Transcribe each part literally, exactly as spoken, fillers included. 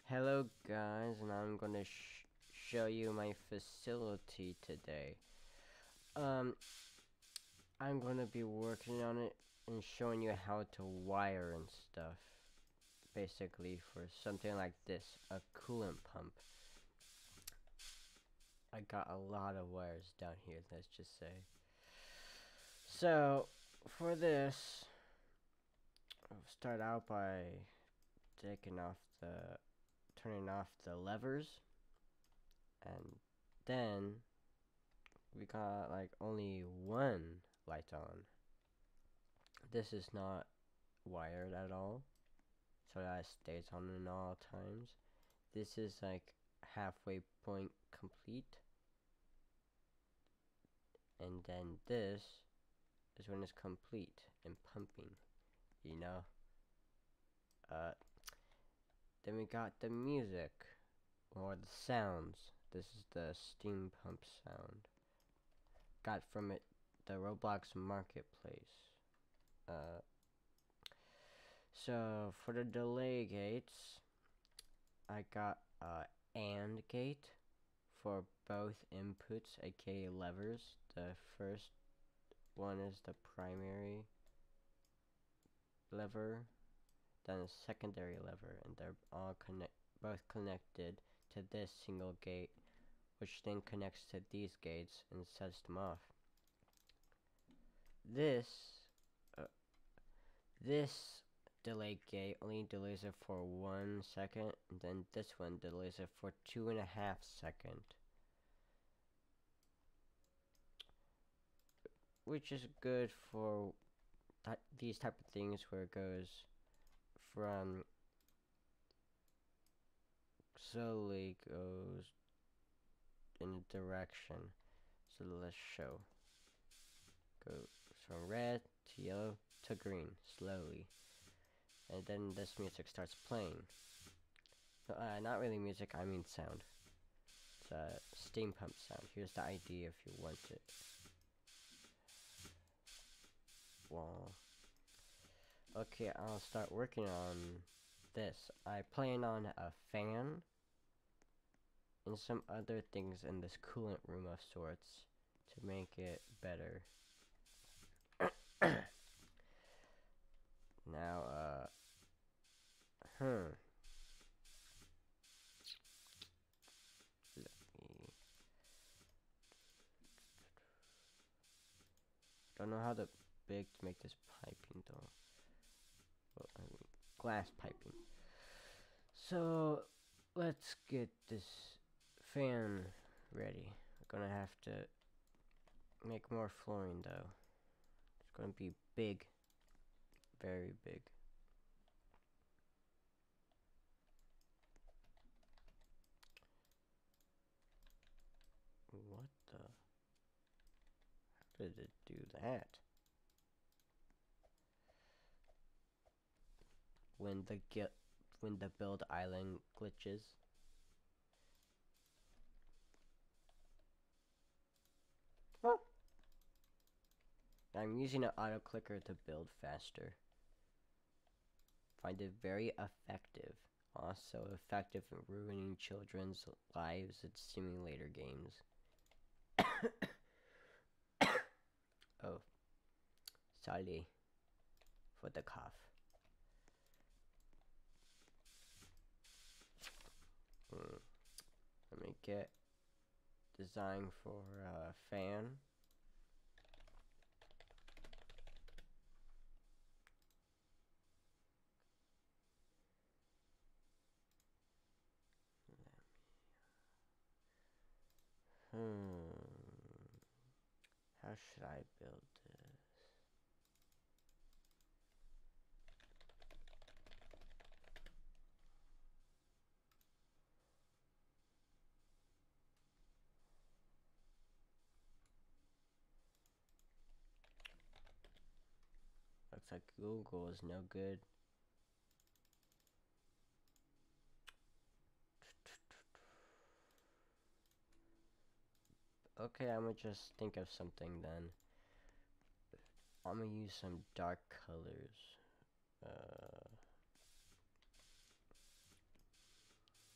Hello guys, and I'm gonna sh show you my facility today. Um, I'm gonna be working on it and showing you how to wire and stuff. Basically for something like this, a coolant pump. I got a lot of wires down here, let's just say. So, for this, I'll start out by taking off the, turning off the levers. And then we got like only one light on. This is not wired at all, so that it stays on in all times. This is like halfway point complete, and then this is when it's complete and pumping, you know. Uh, then we got the music or the sounds. This is the steam pump sound. Got from it the Roblox marketplace. Uh, so for the delay gates, I got a AND gate for both inputs, aka levers. The first one is the primary lever, then a secondary lever, and they're all connect, both connected to this single gate, which then connects to these gates and sets them off. This, uh, this delay gate only delays it for one second, and then this one delays it for two and a half seconds. Which is good for th these type of things where it goes from slowly goes in a direction. So let's show. Goes from red to yellow to green slowly, and then this music starts playing. No, uh, not really music, I mean sound. It's a steam pump sound. Here's the idea if you want it. Well, okay, I'll start working on this. I plan on a fan and some other things in this coolant room of sorts to make it better. Now, uh, hmm. Let me. Don't know how to big to make this piping though. Well, I mean, glass piping. So let's get this fan ready. We're gonna have to make more flooring though. It's gonna be big, very big. What the? How did it do that? When the get when the build island glitches. Huh. I'm using an auto clicker to build faster. Find it very effective. Also effective in ruining children's lives in simulator games. Oh, sorry for the cough. Hmm. Let me get design for a uh, fan. Hmm. How should I build this? Looks like Google is no good. Okay, I'm gonna just think of something then. I'm gonna use some dark colors. Uh,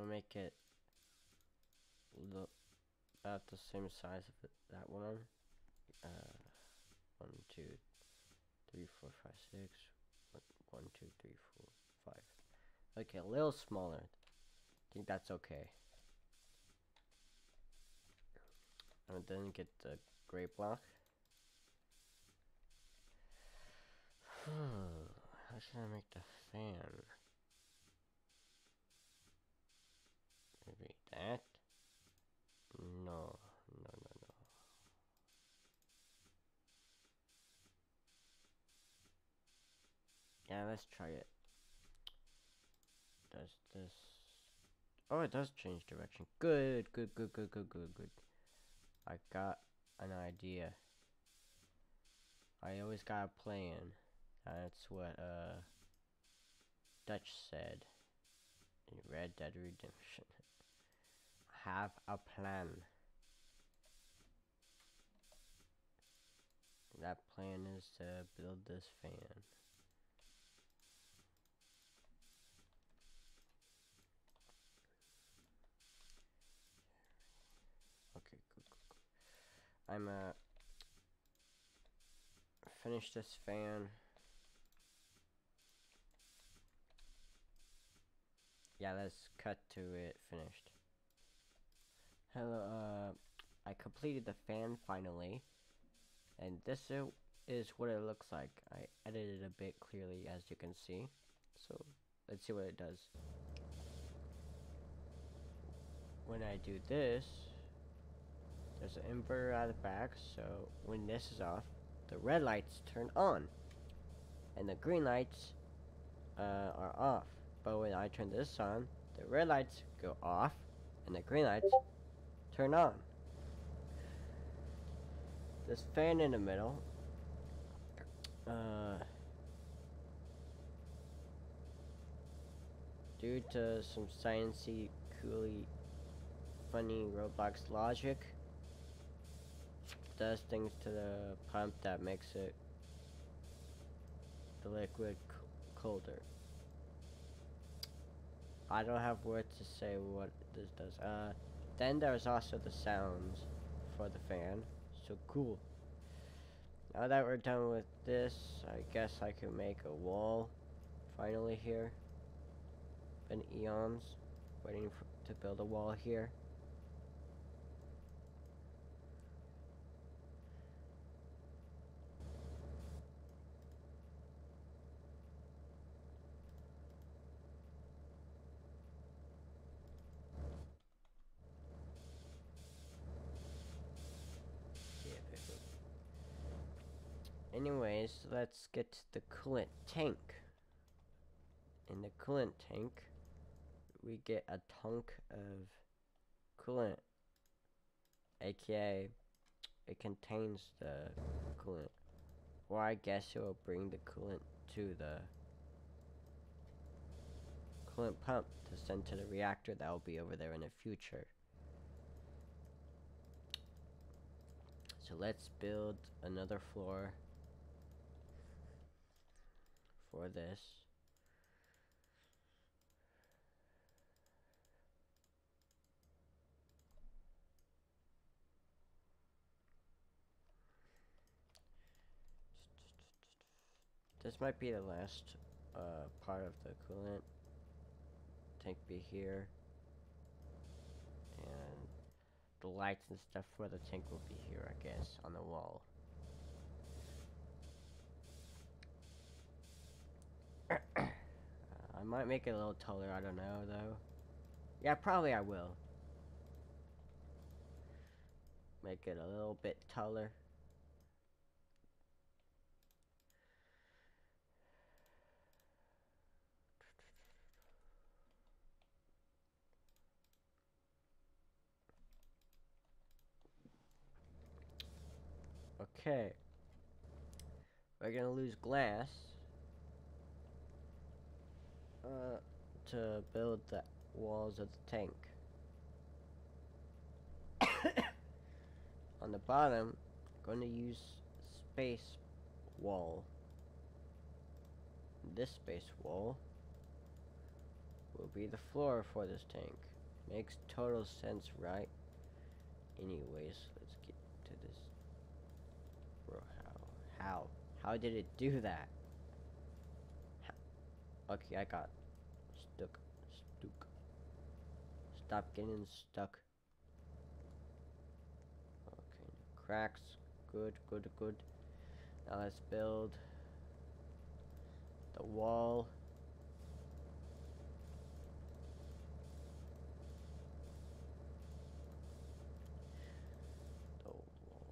gonna make it look about the same size of it, that one. Uh, one, two, three, four, five, six. One, two, three, four, five. Okay, a little smaller. I think that's okay. And then get the gray block. How should I make the fan? Maybe that? No, no, no, no. Yeah, let's try it. Does this... Oh, it does change direction. Good, good, good, good, good, good, good. I got an idea. I always got a plan. That's what, uh... Dutch said in Red Dead Redemption. Have a plan. That plan is to build this fan. Okay, good, good, good. I'm uh finish this fan. Yeah, let's cut to it finished. Hello, uh, I completed the fan finally, and this is what it looks like. I edited it a bit clearly, as you can see. So let's see what it does. When I do this, there's an inverter at the back, so when this is off, the red lights turn on, and the green lights uh, are off. But when I turn this on, the red lights go off, and the green lights turn on. This fan in the middle, uh, due to some sciencey, coolly, funny Roblox logic, does things to the pump that makes it the liquid colder. I don't have words to say what this does. Uh, then there's also the sounds for the fan. So cool. Now that we're done with this, I guess I can make a wall finally here. Been eons waiting for, to build a wall here. Anyways, let's get to the coolant tank. In the coolant tank, we get a tank of coolant, aka it contains the coolant, or I guess it will bring the coolant to the coolant pump to send to the reactor that will be over there in the future. So let's build another floor for this. This might be the last uh, part of the coolant tank be here, and the lights and stuff for the tank will be here, I guess, on the wall. uh, I might make it a little taller, I don't know though. Yeah, probably I will. Make it a little bit taller. Okay. We're gonna lose glass uh, to build the walls of the tank. On the bottom, I'm going to use space wall. This space wall will be the floor for this tank. Makes total sense, right? Anyways, let's get to this. Bro, how? How? How did it do that? How? Okay, I got stuck. Stuck. Stop getting stuck. Okay, cracks. Good, good, good. Now let's build the wall. The wall.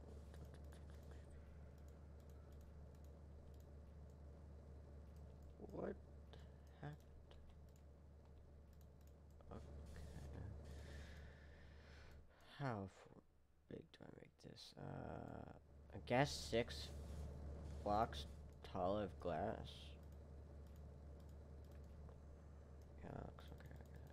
What happened? Okay. How big do I make this? Uh, I guess six blocks tall of glass. Yeah, looks okay, I guess.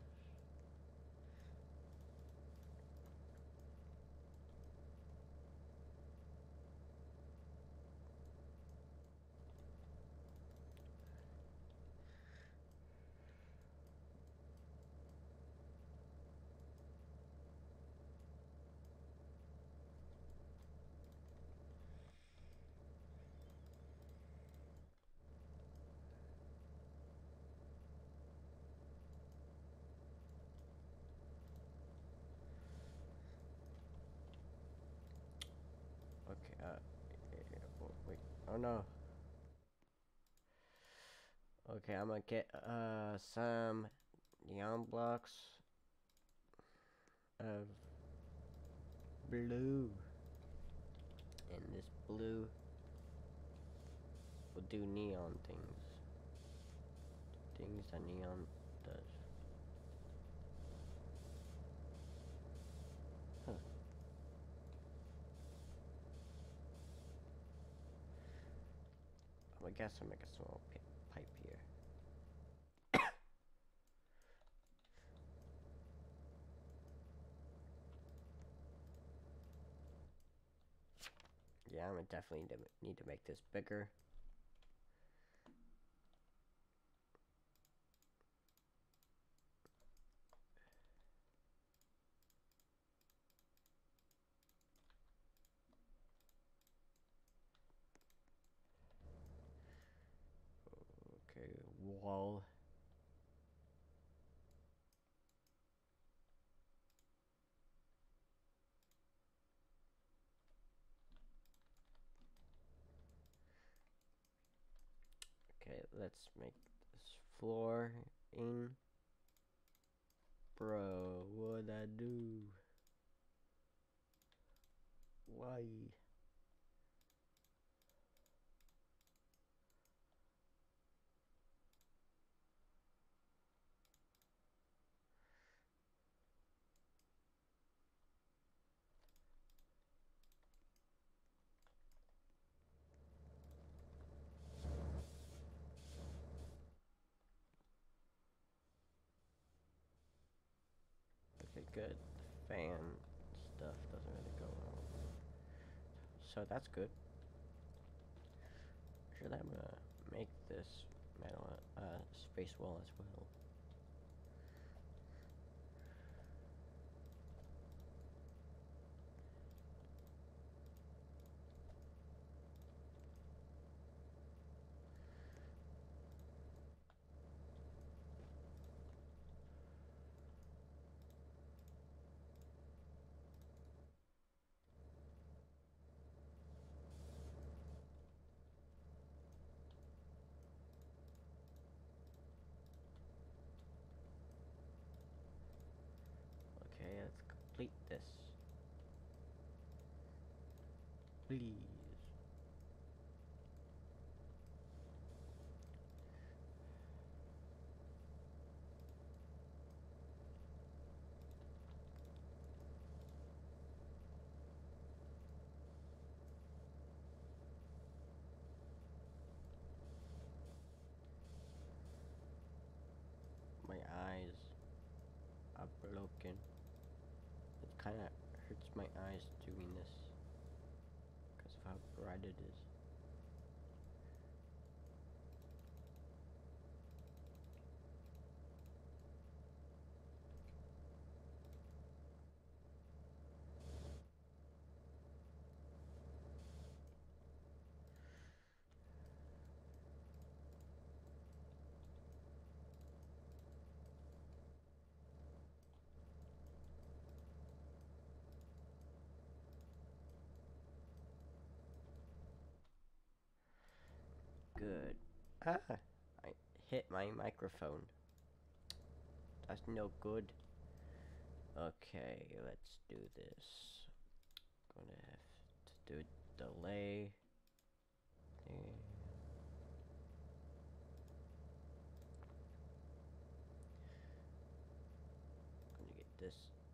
Okay, uh, oh, wait, oh no. Okay, I'm gonna get, uh, some neon blocks of blue. And this blue will do neon things. Things that neon does. Huh. I guess I'll make a small pipe here. Yeah, I'm gonna definitely need to make this bigger. Okay, wall. Okay, let's make this floor in. Bro, what'd I do? Why? Okay, good. The fan stuff doesn't really go well. So that's good. Sure, I'm gonna make this metal uh, space wall as well. Okay, let's complete this. Please. My eyes are broken. It kind of hurts my eyes doing this because of how bright it is. Ah, I hit my microphone. That's no good. Okay, let's do this. Gonna have to do delay. And gonna get this.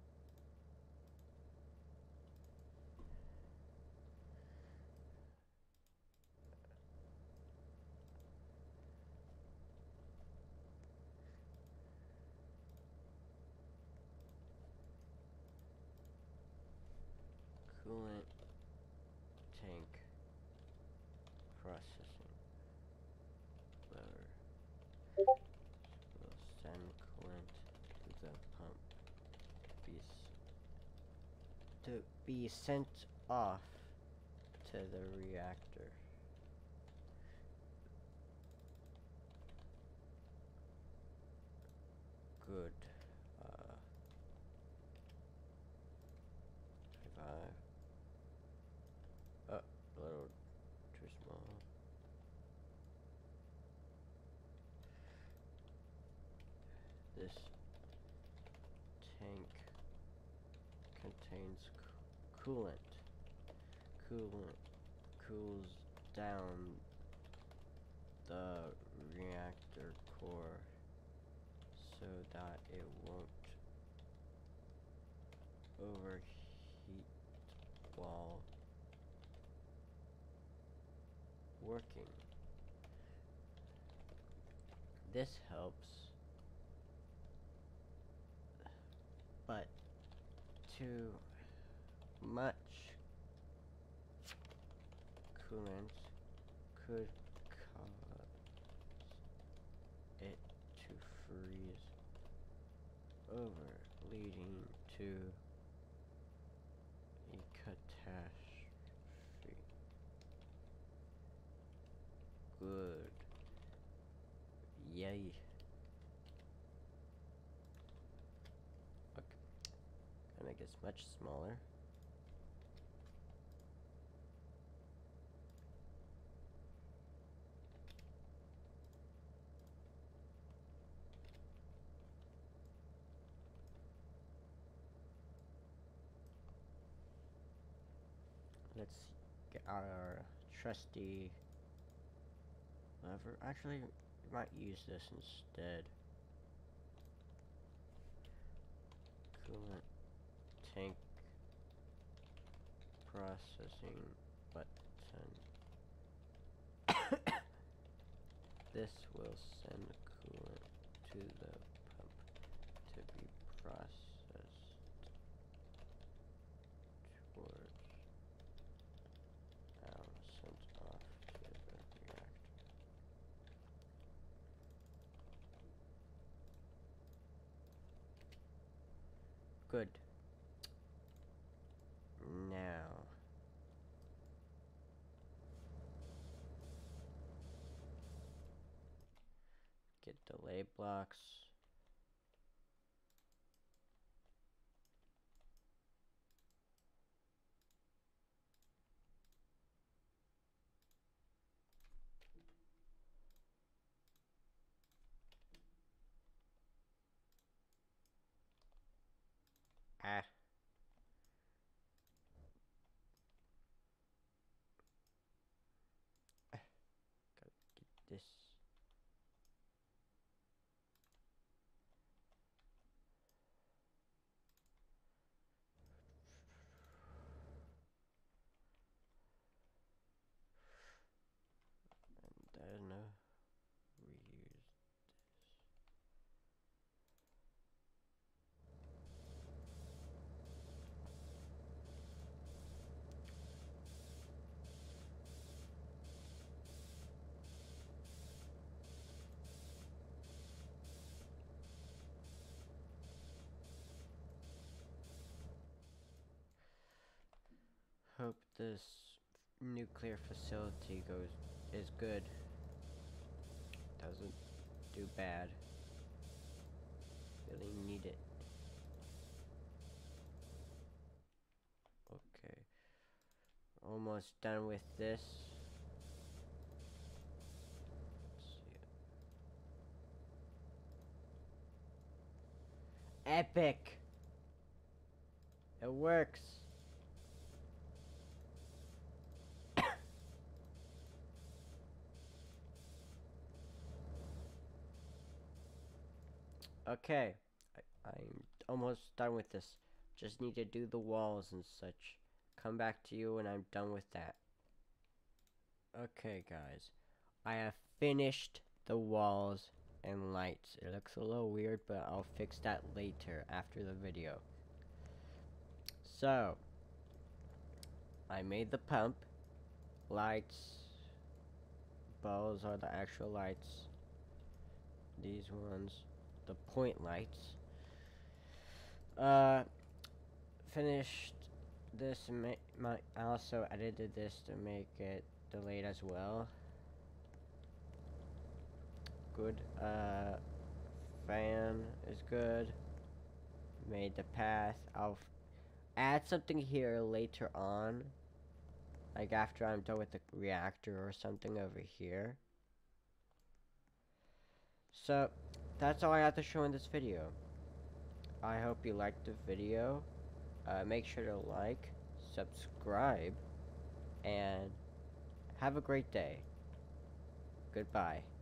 Coolant tank processing lever will send coolant to the pump to be, to be sent off to the reactor. Good. Uh, five. Oh, a little too small. This tank contains co coolant. Coolant cools down the reactor core so that it won't overheat while working. This helps, but too much coolant could cause it to freeze over, leading to a catastrophe. Good. Yay. Okay. Gonna make this much smaller. Let's get our trusty lever. Actually, we might use this instead. Coolant tank processing button. This will send coolant to the pump to be processed towards now sent off to the reactor. Good. Now get delay blocks. Ah. Gotta get this. And then uh, reuse this. Hope this nuclear facility goes is good. Doesn't do bad. Really need it. Okay. Almost done with this. Let's see. epic. It works. Okay, I, I'm almost done with this. Just need to do the walls and such. Come back to you when I'm done with that. Okay, guys. I have finished the walls and lights. It looks a little weird, but I'll fix that later after the video. So, I made the pump. Lights. Those are the actual lights. These ones. The point lights. Uh, finished this and my, I also edited this to make it delayed as well. Good. Uh, fan is good. Made the path. I'll add something here later on. Like after I'm done with the reactor or something over here. So, that's all I have to show in this video. I hope you liked the video. Uh, make sure to like, subscribe, and have a great day. Goodbye.